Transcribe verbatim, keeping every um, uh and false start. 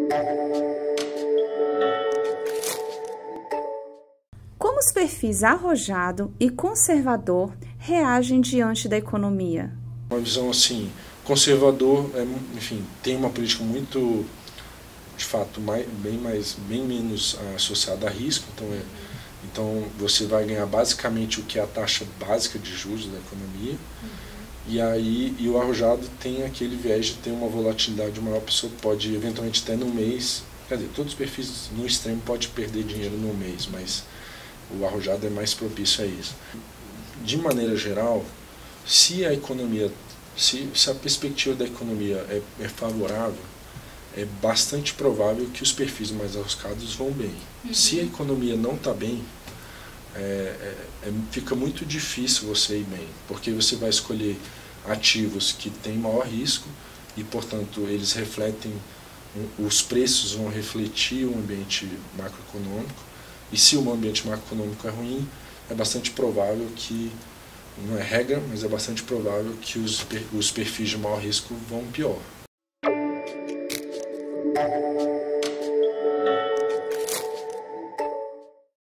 Como os perfis arrojado e conservador reagem diante da economia? Uma visão assim, conservador, é, enfim, tem uma política muito, de fato, mais, bem, mais, bem menos associada a risco, então, é, então você vai ganhar basicamente o que é a taxa básica de juros da economia, uhum. e, aí, e o arrojado tem aquele viés de ter uma volatilidade maior, a pessoa pode eventualmente até no mês, quer dizer, todos os perfis no extremo pode perder dinheiro no mês, mas o arrojado é mais propício a isso. De maneira geral, se a economia, se, se a perspectiva da economia é, é favorável, é bastante provável que os perfis mais arriscados vão bem. Uhum. Se a economia não está bem, é, é, é, fica muito difícil você ir bem, porque você vai escolher ativos que têm maior risco e, portanto, eles refletem, os preços vão refletir o ambiente macroeconômico. E se o ambiente macroeconômico é ruim, é bastante provável que, não é regra, mas é bastante provável que os, os perfis de maior risco vão pior.